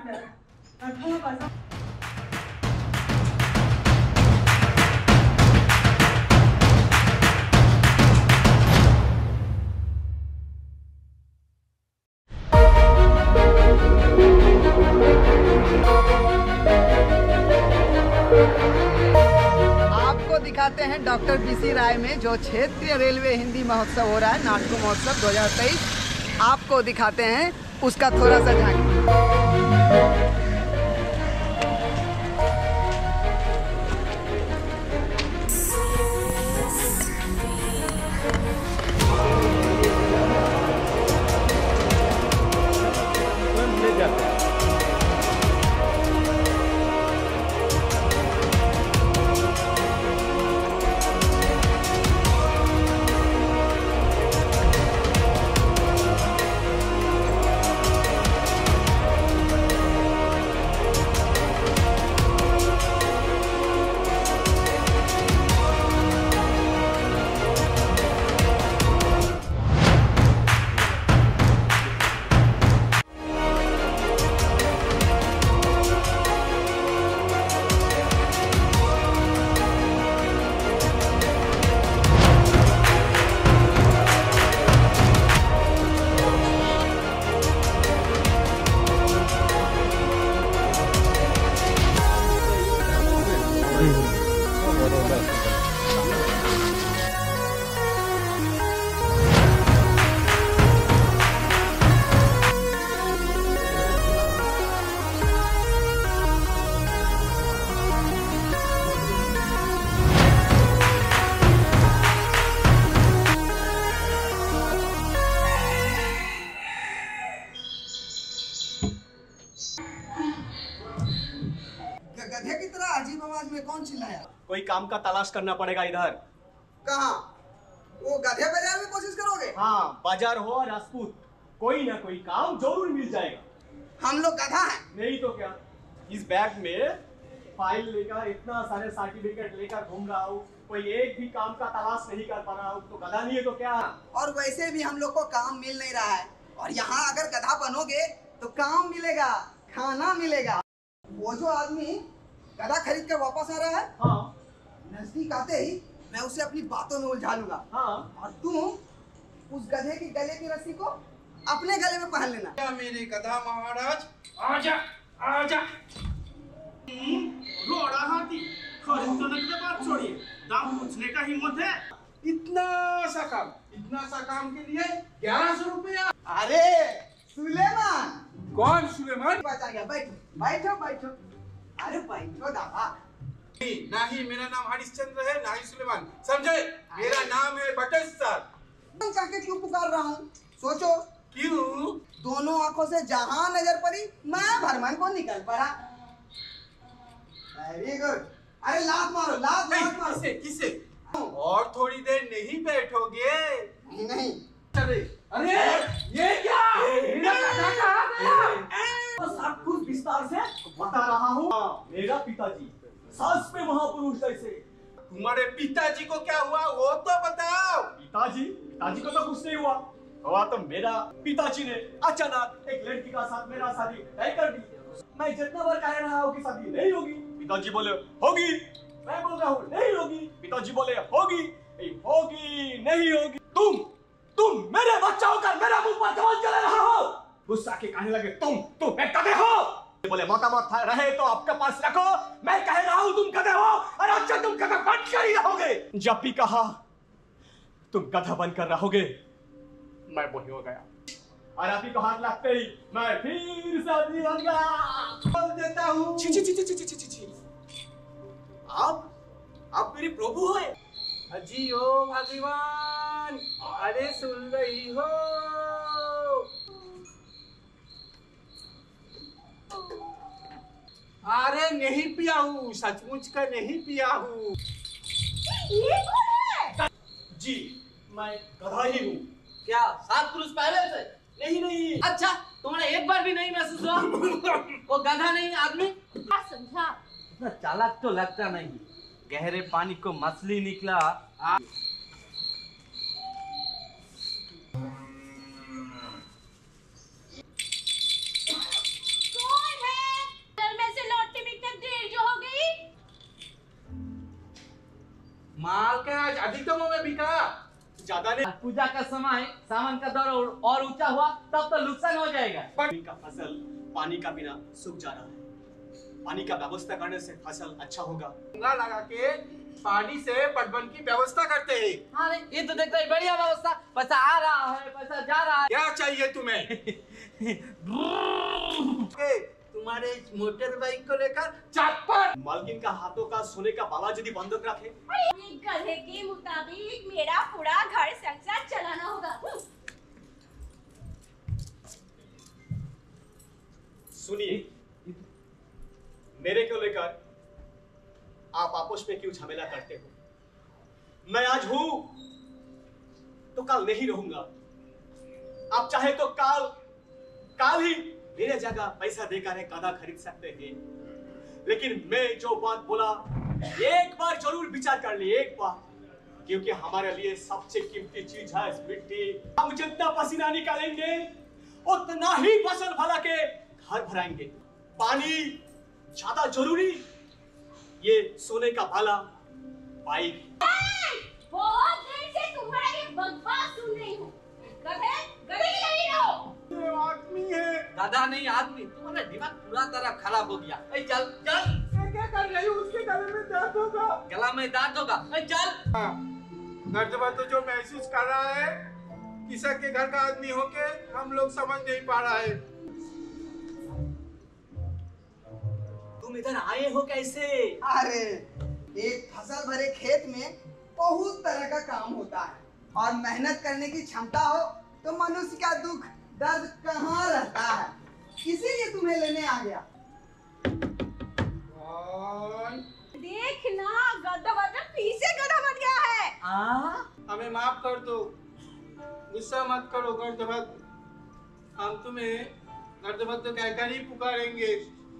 आपको दिखाते हैं डॉक्टर बीसी राय में जो क्षेत्रीय रेलवे हिंदी महोत्सव हो रहा है, नाटको महोत्सव 2023। आपको दिखाते हैं उसका थोड़ा सा झांकी। गधे की तरह अजीब आवाज में कौन चिल्लाया? कोई काम का तलाश करना पड़ेगा इधर। कहाँ? वो गधे बाजार में कोशिश करोगे? हाँ, बाजार हो राजपूत, कोई ना कोई काम जरूर मिल जाएगा। हम लोग गधा हैं। नहीं तो क्या, इस बैग में फाइल लेकर इतना सारे सर्टिफिकेट लेकर घूम रहा हूँ, कोई एक भी काम का तलाश नहीं कर पा रहा हूँ, तो गधा नहीं है तो क्या? और वैसे भी हम लोग को काम मिल नहीं रहा है, और यहाँ अगर गधा बनोगे तो काम मिलेगा, खाना मिलेगा। वो जो आदमी गधा खरीद कर वापस आ रहा है, हाँ, नजदीक आते ही मैं उसे अपनी बातों में उलझा लूंगा। हाँ, और तुम उस गधे की गले की रस्सी को अपने गले में पहन लेना। क्या मेरे गधा महाराज, आजा आजा। रोड़ा हाथी, खरीदने की बात छोड़िए, दाम पूछने का हिम्मत है? इतना सा काम के लिए 1100 रुपया। अरे सुलेमान। कौन सुलेमान? बचा गया, बैठो बैठो बैठो। अरे बैठो दादा। नहीं, मेरा नाम हरिश्चंद्र है, नहीं सुलेमान, समझे? मेरा नाम है बटेश्वर। करके क्यों पुकार रहा हूँ? सोचो। क्यों? दोनों आंखों से जहां नजर पड़ी मैं भरमन को निकल पड़ा। Very good. अरे लात मारो, लात मारो। किसे किसे? और थोड़ी देर नहीं बैठोगे? नहीं नहीं। अरे अरे ये क्या? मेरा गधा कहाँ गया? सब कुछ विस्तार से बता रहा हूँ। मेरा पिताजी सास पे महापुरुष जैसे। तुम्हारे पिताजी को क्या हुआ वो तो बताओ। पिताजी को तो कुछ नहीं हुआ, तो मेरा पिताजी ने अचानक एक लड़की का साथ मेरा शादी तय कर दी। मैं जितना बार कह रहा हूँ कि शादी नहीं होगी, पिताजी बोले होगी। मैं बोल रहा हूँ नहीं होगी, पिताजी बोले होगी। होगी नहीं होगी। तुम मेरे बच्चा होकर मेरा मुंह पर जवान चला रहा हो। गुस्सा के कहने लगे तुम एक गधे हो। बोले मतामत रहे तो आपके पास रखो, मैं कह रहा हूँ तुम गधे हो, और अच्छा तुम गधा बनकर ही रहोगे। जब भी कहा तुम गधा बनकर रहोगे, मैं वही हो गया, और अभी को हाथ लगते ही मैं फिर शादी हो गया। बोल देता हूँ। आप मेरे प्रभु हैं। अजी ओ भगवान, अरे सुन रही हो? अरे नहीं पिया हूँ, सचमुच का नहीं पिया हूँ। ये कौन है? जी मैं गधा ही हूँ। क्या 7 पुरुष पहले से? नहीं। अच्छा, तुम्हारा एक बार भी नहीं महसूस हुआ? वो गधा नहीं आदमी? क्या समझा? इतना चालाक तो लगता नहीं। गहरे पानी को मछली निकला। कौन है? अधिकतम में बिका। ज्यादा नहीं। पूजा का समय सामान का दर और ऊंचा हुआ तब तो नुकसान हो जाएगा। का फसल पानी का बिना सूख जा रहा है। पानी का व्यवस्था करने से फसल अच्छा होगा। लगा के पानी से पटवन की व्यवस्था करते हैं। अरे ये तो देखते हैं बढ़िया व्यवस्था, पैसा आ रहा है, पैसा जा रहा है। क्या चाहिए तुम्हें? तुम्हारे मोटर बाइक को लेकर चापर। मालकिन का हाथों का सोने का बाला यदि बंधक रखे, गधे के मुताबिक मेरा पूरा घर संसार चलाना होगा। सुनिए, मेरे को लेकर आप आपस में क्यों झमेला करते हो? मैं आज हूं तो कल नहीं रहूंगा। आप चाहे तो काल ही मेरे जगह पैसा देकर एक गधा खरीद सकते हैं। लेकिन मैं जो बात बोला एक बार जरूर विचार कर लिए, एक बार, क्योंकि हमारे लिए सबसे कीमती चीज है मिट्टी। हम जितना पसीना निकालेंगे उतना ही फसल भला के घर भराएंगे। पानी ज्यादा जरूरी, ये सोने का भाला बाइक। बहुत देर से तुम्हारा ये बकवास सुन रही हूँ। गधे की लगी रहो। ये आदमी है। दादा नहीं आदमी, तुम्हारा दिमाग पूरा तरह खराब हो गया। ए चल चल। क्या कर रही हूँ? उसके गले में दर्द होगा। गला में दर्द होगा। ए चल। दर्द तो जो महसूस कर रहा है किसी के घर का आदमी होके हम लोग समझ नहीं पा रहा है। तुम इधर आए हो कैसे? अरे एक फसल भरे खेत में बहुत तरह का काम होता है, और मेहनत करने की क्षमता हो तो मनुष्य का दुख दर्द कहाँ रहता है, इसीलिए तुम्हें लेने आ गया। देखना गधा फिर से गधा बन गया है। हमें माफ कर दो, गुस्सा मत करो गर्दभद। हम तुम्हें गर्दभद तो कहकर ही पुकारेंगे।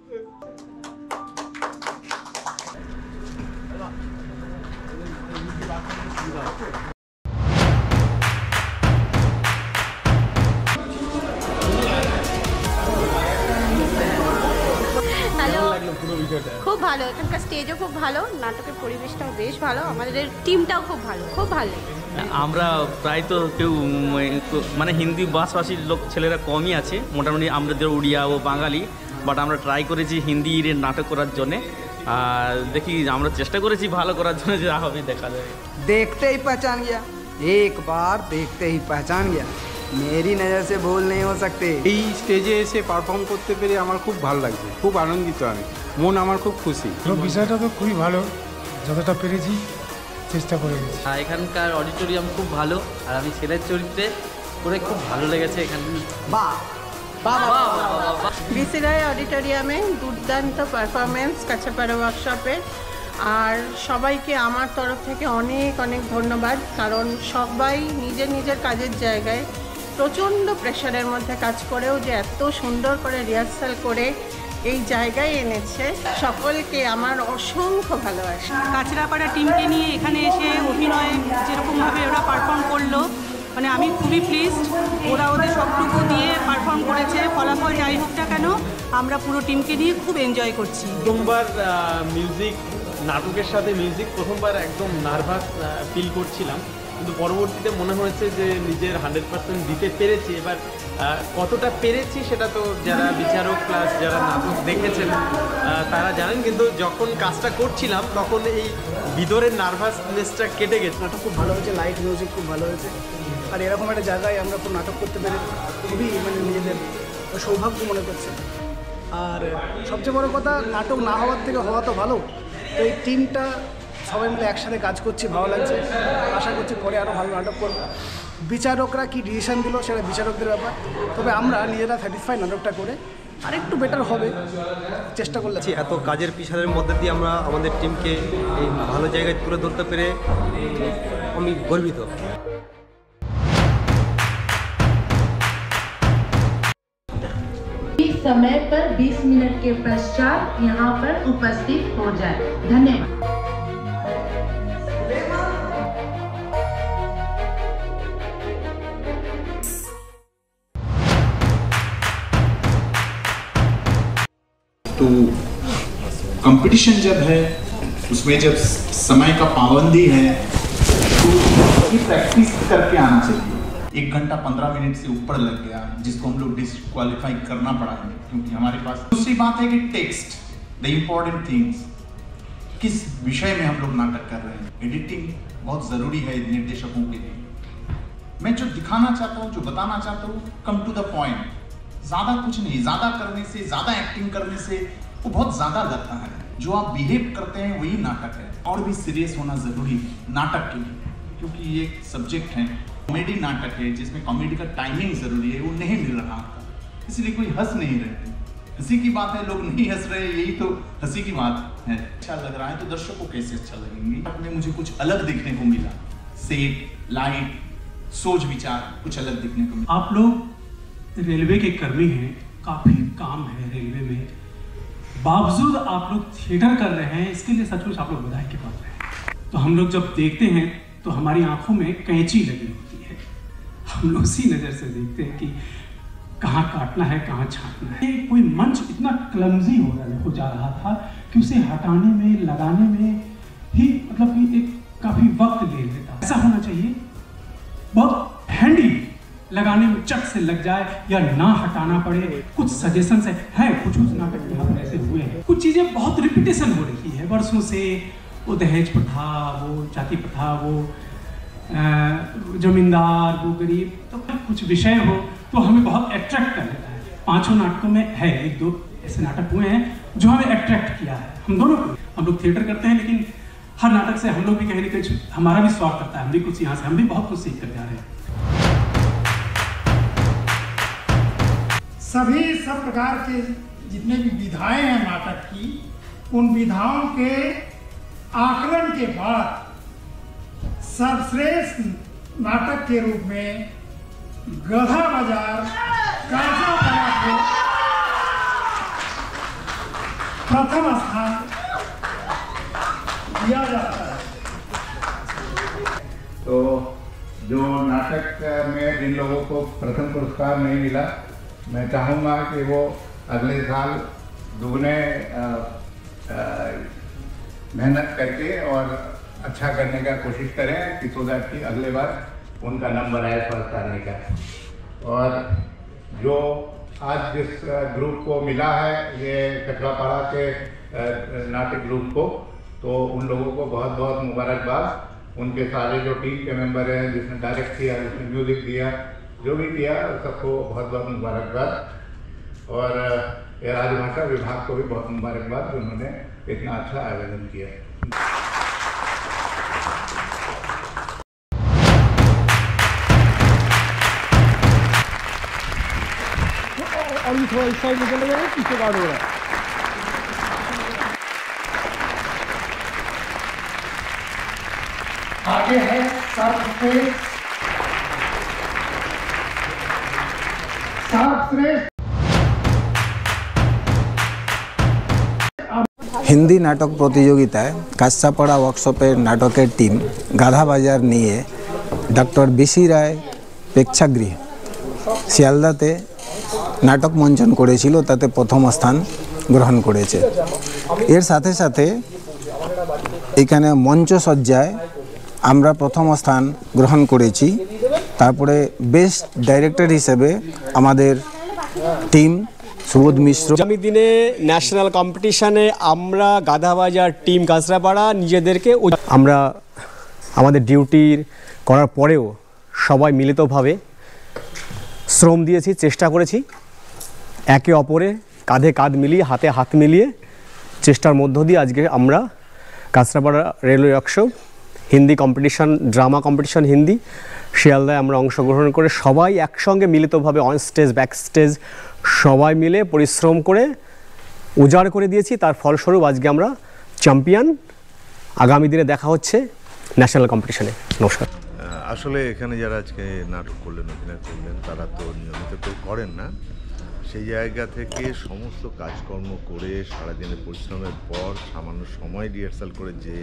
হ্যালো, খুব ভালো, এখানকার স্টেজও খুব ভালো, নাটকের পরিবেশটাও বেশ ভালো, আমাদের টিমটাও খুব ভালো। আমরা প্রায় তো কেউ মানে হিন্দি ভাষাভাষীর লোক ছেলেরা কমই আছে, মোটামুটি আমাদের উড়িয়া ও বাঙালি, বাট আমরা ট্রাই করেছি হিন্দির নাটক করার জন্যে। আর দেখি আমরা চেষ্টা করেছি ভালো করার জন্য, যা হবে দেখা যাবে। देखते ही पहचान गया, एक बार देखते ही पहचान गया, मेरी नज़र से भूल नहीं हो सकते। এই স্টেজে এসে পারফর্ম করতে পেরে আমার খুব ভালো লাগছে, খুব আনন্দিত আমি, মন আমার খুব খুশি। বিষয়টা তো খুবই ভালো, যতটা পেরেছি চেষ্টা করে গেছি। আর এখানকার অডিটোরিয়াম খুব ভালো, আর আমি ছেলের চরিত্রে করে খুব ভালো লেগেছে এখানে। वाह বিসি রায় অডিটোরিয়ামে দুর্দান্ত পারফরমেন্স কাছাপাড়া ওয়ার্কশপে। আর সবাইকে আমার তরফ থেকে অনেক অনেক ধন্যবাদ, কারণ সবাই নিজের নিজের কাজের জায়গায় প্রচণ্ড প্রেশারের মধ্যে কাজ করেও যে এত সুন্দর করে রিহার্সাল করে এই জায়গায় এনেছে, সকলকে আমার অসংখ্য ভালোবাসা। কাছড়াপাড়া টিমকে নিয়ে এখানে এসে অভিনয় যেরকমভাবে ওরা পারফর্ম করলো, মানে আমি খুবই প্লিজড। ওরা ওদের সবটুকু দিয়ে পারফর্ম করেছে, ফলাফল যাই হোক না কেন আমরা পুরো টিমকে নিয়ে খুব এনজয় করছি। প্রথমবার মিউজিক, নাটকের সাথে মিউজিক প্রথমবার একদম নার্ভাস ফিল করছিলাম, কিন্তু পরবর্তীতে মনে হয়েছে যে নিজের 100% দিতে পেরেছি। এবার কতটা পেরেছি সেটা তো যারা বিচারক প্লাস যারা নাটক দেখেছেন তারা জানেন, কিন্তু যখন কাজটা করছিলাম তখন এই ভিতরের নার্ভাসনেসটা কেটে গেছে। নাটক খুব ভালো হয়েছে, লাইট মিউজিক খুব ভালো হয়েছে, আর এরকম একটা জায়গায় আমরা খুব নাটক করতে পেরে খুবই নিজেদের সৌভাগ্য মনে করছে। আর সবচেয়ে বড় কথা, নাটক না হওয়ার থেকে হওয়া তো ভালো। তো এই টিমটা সবাই মিলে একসাথে কাজ করছি, ভালো লাগছে। আশা করছি পরে আরও ভালো নাটক করব। বিচারকরা কি ডিসিশন দিল সেটা বিচারকদের ব্যাপার, তবে আমরা নিজেরা স্যাটিসফাই নাটকটা করে আরেকটু বেটার হবে চেষ্টা করলে। এত কাজের পিছনের মধ্যে দিয়ে আমরা আমাদের টিমকে এই ভালো জায়গায় তুলে ধরতে পেরে আমি গর্বিত। समय पर 20 मिनट के पश्चात यहाँ पर उपस्थित हो जाए। धन्यवाद। तो कंपटीशन जब है उसमें जब समय का पाबंदी है उसकी प्रैक्टिस करके आना चाहिए। 1 घंटा 15 मिनट से ऊपर लग गया, जिसको हम लोग डिस्क्वालीफाई करना पड़ा हमें, क्योंकि हमारे पास। दूसरी बात है कि टेक्स्ट, द इम्पोर्टेंट थिंग्स, किस विषय में हम लोग नाटक कर रहे हैं। एडिटिंग बहुत जरूरी है निर्देशकों के लिए। मैं जो दिखाना चाहता हूँ, जो बताना चाहता हूँ, कम टू द पॉइंट, ज्यादा कुछ नहीं। ज्यादा करने से, ज्यादा एक्टिंग करने से वो बहुत ज्यादा लगता है। जो आप बिहेव करते हैं वही नाटक है। और भी सीरियस होना जरूरी है नाटक के लिए, क्योंकि ये एक सब्जेक्ट है, कॉमेडी नाटक है, जिसमें कॉमेडी का टाइमिंग जरूरी है, वो नहीं मिल रहा था, इसलिए कोई हंस नहीं रहे। हंसी की बात है, लोग नहीं हंस रहे, यही तो हंसी की बात है। अच्छा लग रहा है तो दर्शकों को कैसे अच्छा लगेंगे। में मुझे कुछ अलग देखने को मिला, सेट, लाइट, सोच विचार कुछ अलग देखने को मिला। आप लोग रेलवे के कर्मी हैं, काफी काम है रेलवे में, बावजूद आप लोग थिएटर कर रहे हैं, इसके लिए सचमुच आप लोग बधाई के पात्र हैं। तो हम लोग जब देखते हैं तो हमारी आंखों में कैंची लगी होती है, हम लोग उसी नज़र से देखते हैं कि कहाँ काटना है, कहाँ छांटना है। कोई मंच इतना क्लमजी हो जा रहा था कि उसे हटाने में, लगाने में ही मतलब कि एक काफ़ी वक्त ले लेता। ऐसा होना चाहिए बहुत हैंडी, लगाने में चट से लग जाए या ना हटाना पड़े। कुछ सजेशन है, कुछ नाटक यहाँ पर ऐसे हुए हैं। कुछ चीज़ें बहुत रिपीटेशन हो रही है वर्षों से, वो दहेज प्रथा, वो जाति प्रथा, वो जमींदार, वो गरीब, तो कुछ विषय हो तो हमें बहुत अट्रैक्ट कर लेता है। 5 नाटकों में है, 1-2 ऐसे नाटक हुए हैं जो हमें अट्रैक्ट किया है। हम दोनों को, हम लोग थिएटर करते हैं, लेकिन हर नाटक से हम लोग भी कहीं ना कहीं हमारा भी स्वागत करता है, हम भी कुछ यहाँ से, हम भी बहुत कुछ सीख कर जा रहे हैं। सब प्रकार के जितने भी विधाएं हैं नाटक की, उन विधाओं के आकलन के बाद सर्वश्रेष्ठ नाटक के रूप में गधा बाजार कांसापाड़ा को प्रथम स्थान दिया जाता है। तो जो नाटक में जिन लोगों को प्रथम पुरस्कार नहीं मिला, मैं चाहूँगा कि वो अगले साल दुगने मेहनत करके और अच्छा करने का कोशिश करें, कि सो दैट कि अगले बार उनका नंबर आए फर्स्ट आने का। और जो आज जिस ग्रुप को मिला है, ये कचरापाड़ा के नाटक ग्रुप को, तो उन लोगों को बहुत बहुत मुबारकबाद। उनके सारे जो टीम के मेंबर हैं, जिसने डायरेक्ट किया, जिसने म्यूजिक दिया, जो भी किया, सबको बहुत बहुत मुबारकबाद। और राजभाषा विभाग को भी बहुत मुबारकबाद, उन्होंने इतना अच्छा आयोजन किया। और भी थोड़ा इस साइड में चले गए, पीछे गार्ड हो रहा है। आगे है सर्वश्रेष्ठ हिंदी नाटक प्रतियोगिताয় কাঁচাপাড়া ওয়ার্কশপের নাটকের টিম গাধা বাজার নিয়ে ডক্টর বিসি রায় প্রেক্ষাগৃহ শিয়ালদাতে নাটক মঞ্চন করেছিল, তাতে প্রথম স্থান গ্রহণ করেছে। এর সাথে সাথে এখানে মঞ্চসজ্জায় আমরা প্রথম স্থান গ্রহণ করেছি। তারপরে বেস্ট ডাইরেক্টর হিসেবে আমাদের টিম সুবোধ মিশ্র। আগামী দিনে ন্যাশনাল কম্পিটিশনে আমরা গাধাবাজার টিম কাঁচরাপাড়া নিজেদেরকে আমরা আমাদের ডিউটির করার পরেও সবাই মিলিতভাবে শ্রম দিয়েছি, চেষ্টা করেছি, একে অপরে কাঁধে কাঁধ মিলিয়ে, হাতে হাত মিলিয়ে চেষ্টার মধ্য দিয়ে আজকে আমরা Kanchrapara railway workshop Hindi competition, drama competition Hindi শিয়ালদায় আমরা অংশগ্রহণ করে সবাই একসঙ্গে মিলিতভাবে অন স্টেজ, ব্যাক স্টেজ সবাই মিলে পরিশ্রম করে উজাড় করে দিয়েছি। তার ফলস্বরূপ আজকে আমরা চ্যাম্পিয়ন। আগামী দিনে দেখা হচ্ছে ন্যাশনাল কম্পিটিশনে। নমস্কার। আসলে এখানে যারা আজকে নাটক করলেন, অভিনয় করলেন, তারা তো নিয়মিত কেউ করেন না। সেই জায়গা থেকে সমস্ত কাজকর্ম করে সারাদিনের পরিশ্রমের পর সামান্য সময় রিহার্সাল করে যে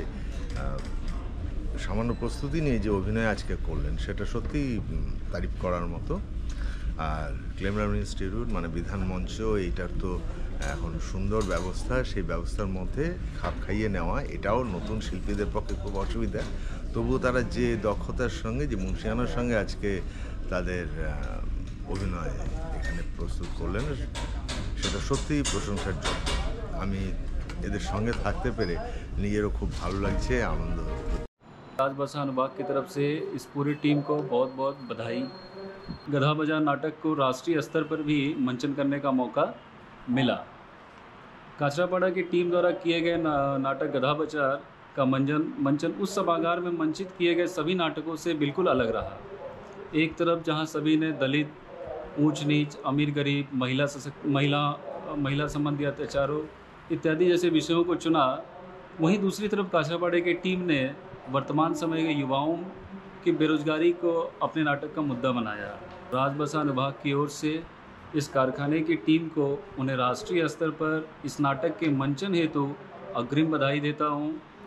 সামান্য প্রস্তুতি নিয়ে যে অভিনয় আজকে করলেন, সেটা সত্যিই তারিফ করার মতো। আর ক্লেমরাম ইনস্টিটিউট মানে বিধান মঞ্চ, এইটার তো এখন সুন্দর ব্যবস্থা, সেই ব্যবস্থার মধ্যে খাপ খাইয়ে নেওয়া এটাও নতুন শিল্পীদের পক্ষে খুব অসুবিধা। তবুও তারা যে দক্ষতার সঙ্গে, যে মুন্সিয়ানার সঙ্গে আজকে তাদের অভিনয় এখানে প্রস্তুত করলেন, সেটা সত্যিই প্রশংসার যোগ্য। আমি এদের সঙ্গে থাকতে পেরে নিজেরও খুব ভালো লাগছে, আনন্দ হচ্ছে। राजभाषा अनुभाग की तरफ से इस पूरी टीम को बहुत बहुत बधाई। गधा बाजार नाटक को राष्ट्रीय स्तर पर भी मंचन करने का मौका मिला। काचरापाड़ा की टीम द्वारा किए गए नाटक गधा बाजार का मंचन उस सभागार में मंचित किए गए सभी नाटकों से बिल्कुल अलग रहा। एक तरफ जहां सभी ने दलित, ऊंच नीच, अमीर गरीब, महिला संबंधी अत्याचारों इत्यादि जैसे विषयों को चुना, वहीं दूसरी तरफ काचरापाड़े की टीम ने वर्तमान समय के युवाओं की बेरोजगारी को अपने नाटक का मुद्दा बनाया। राजभाषा अनुभाग की ओर से इस कारखाने की टीम को उन्हें राष्ट्रीय स्तर पर इस नाटक के मंचन हेतु अग्रिम बधाई देता हूँ।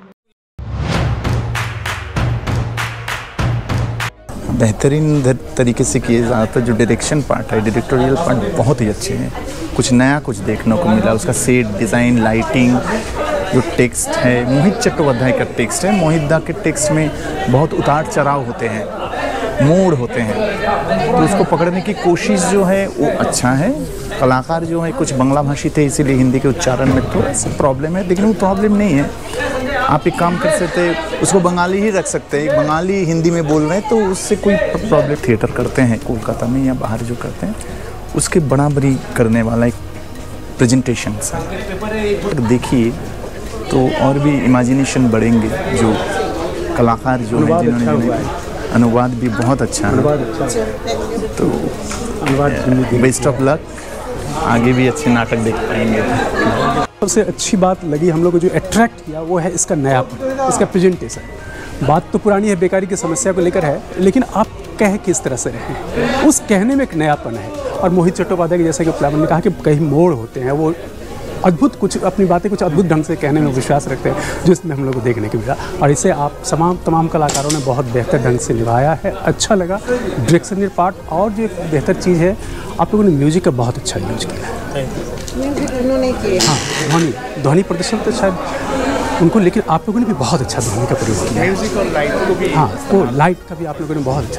बेहतरीन तरीके से किए ज़्यादातर जो डायरेक्शन पार्ट है, डायरेक्टोरियल पार्ट बहुत ही अच्छे हैं। कुछ नया कुछ देखने को मिला, उसका सेट डिज़ाइन, लाइटिंग, जो टेक्स्ट है मोहित चट्टोपाध्याय का टेक्स्ट है। मोहित दा के टेक्स्ट में बहुत उतार चढ़ाव होते हैं, मोड़ होते हैं, तो उसको पकड़ने की कोशिश जो है वो अच्छा है। कलाकार जो है कुछ बांग्ला भाषी थे, इसीलिए हिंदी के उच्चारण में थोड़ा सा प्रॉब्लम है, लेकिन वो प्रॉब्लम नहीं है। आप एक काम कर सकते हैं, उसको बंगाली ही रख सकते हैं। एक बंगाली हिंदी में बोल रहे हैं तो उससे कोई प्रॉब्लम। थिएटर करते हैं कोलकाता में या बाहर जो करते हैं, उसके बराबरी करने वाला एक प्रेजेंटेशन है। देखिए तो और भी इमेजिनेशन बढ़ेंगे। जो कलाकार जो हैं जिन्होंने अनुवाद भी बहुत अच्छा है, तो बेस्ट ऑफ लक, आगे भी अच्छे नाटक देख पाएंगे। सबसे अच्छी बात लगी हम लोग को जो अट्रैक्ट किया वो है इसका नयापन, इसका प्रेजेंटेशन। बात तो पुरानी है, बेकारी की समस्या को लेकर है, लेकिन आप कह किस तरह से रहे हैं, उस कहने में एक नयापन है। और मोहित चट्टोपाध्याय की जैसा कि प्लावन ने कहा कि कई मोड़ होते हैं, वो अद्भुत कुछ अपनी बातें कुछ अद्भुत ढंग से कहने में विश्वास रखते हैं, जिसमें हम लोग को देखने को मिला। और इसे आप तमाम कलाकारों ने बहुत बेहतर ढंग से निभाया है, अच्छा लगा। डायरेक्शन पार्ट और जो एक बेहतर चीज़ है, आप लोगों ने म्यूजिक का बहुत अच्छा यूज किया है। हाँ, ध्वनि प्रदर्शन तो शायद उनको, लेकिन आप लोगों ने भी बहुत अच्छा ध्वनि का प्रयोग किया। म्यूजिक और लाइट को भी, हाँ, वो लाइट का भी आप लोगों ने बहुत अच्छा।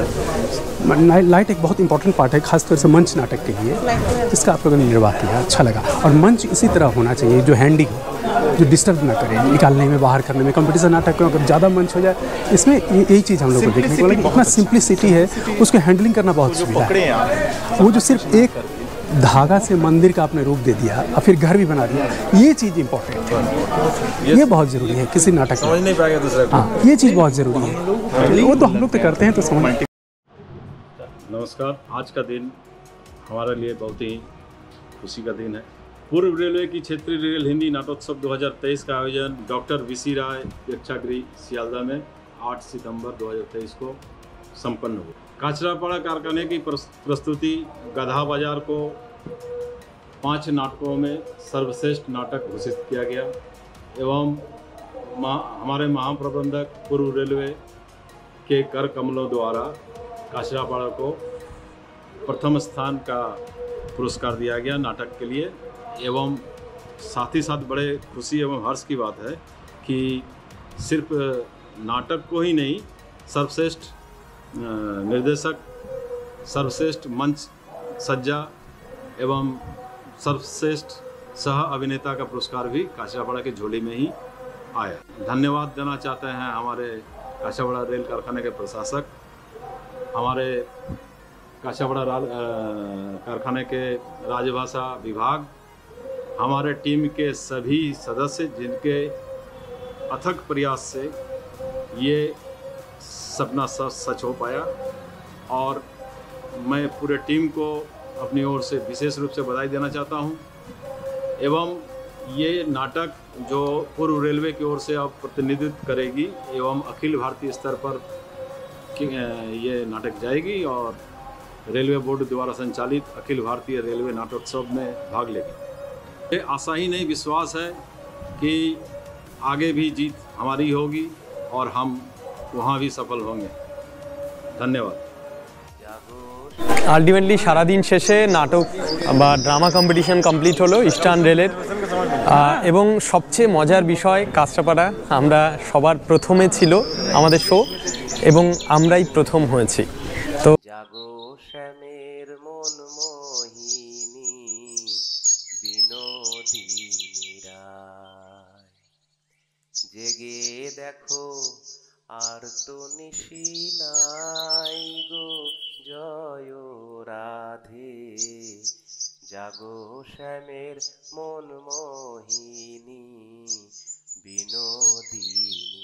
लाइट एक बहुत इंपॉर्टेंट पार्ट है, खासतौर से मंच नाटक के लिए, जिसका आप लोगों ने निर्वाह किया, अच्छा लगा। और मंच इसी तरह होना चाहिए जो हैंडी हो, जो डिस्टर्ब ना करे निकालने में, बाहर करने में। कंपटीशन नाटक में अगर ज़्यादा मंच हो जाए, इसमें यही चीज़ हम लोग को देखने को लगी। इतना सिंप्लिसिटी है, उसको हैंडलिंग करना बहुत सुविधा है। वो जो सिर्फ एक धागा से मंदिर का आपने रूप दे दिया और फिर घर भी बना दिया, ये चीज़ इंपॉर्टेंट है, ये बहुत ज़रूरी है किसी नाटक में। समझ नहीं पाएगा दूसरा। हाँ, ये चीज़ बहुत ज़रूरी है, वो तो हम लोग तो करते हैं तो समझ। नमस्कार। आज का दिन हमारे लिए बहुत ही खुशी का दिन है। पूर्व रेलवे की क्षेत्रीय रेल हिंदी नाटकोत्सव 2023 का आयोजन डॉक्टर बीसी राय प्रेक्षागृह सियालदा में 8 सितंबर 2023 को संपन्न हुआ। काचरापाड़ा कारखाने की प्रस्तुति गधा बाजार को 5 नाटकों में सर्वश्रेष्ठ नाटक घोषित किया गया एवं हमारे महाप्रबंधक पूर्व रेलवे के कर कमलों द्वारा काचरापाड़ा को प्रथम स्थान का पुरस्कार दिया गया नाटक के लिए। एवं साथ ही साथ बड़े खुशी एवं हर्ष की बात है कि सिर्फ नाटक को ही नहीं, सर्वश्रेष्ठ निर्देशक, सर्वश्रेष्ठ मंच सज्जा एवं सर्वश्रेष्ठ सह अभिनेता का पुरस्कार भी काचरापाड़ा के झोली में ही आया। धन्यवाद देना चाहते हैं हमारे काचरापाड़ा रेल कारखाने के प्रशासक, हमारे काचरापाड़ा कारखाने के राजभाषा विभाग, हमारे टीम के सभी सदस्य जिनके अथक प्रयास से ये सपना सच हो पाया। और मैं पूरे टीम को अपनी ओर से विशेष रूप से बधाई देना चाहता हूँ। एवं ये नाटक जो पूर्व रेलवे की ओर से अब प्रतिनिधित्व करेगी एवं अखिल भारतीय स्तर पर ये नाटक जाएगी और रेलवे बोर्ड द्वारा संचालित अखिल भारतीय रेलवे नाटकोत्सव में भाग लेगी। ये आशा ही नहीं, विश्वास है कि आगे भी जीत हमारी होगी और हम वहाँ भी सफल होंगे। धन्यवाद। আলটিমেটলি সারাদিন শেষে নাটক বা ড্রামা কম্পিটিশন কমপ্লিট হলো ইস্টার্ন রেলের, এবং সবচেয়ে মজার বিষয় কাঁচরাপাড়া আমরা সবার প্রথমে ছিল আমাদের শো, এবং আমরাই প্রথম হয়েছি। তো জাগো শ্যামের মন মোহিনী বিনোদিনী রায়, জেগে দেখো আর তো নিশি নাই গো জয় রাধে, জাগো শ্যামের মন মোহিনী বিনোদিনী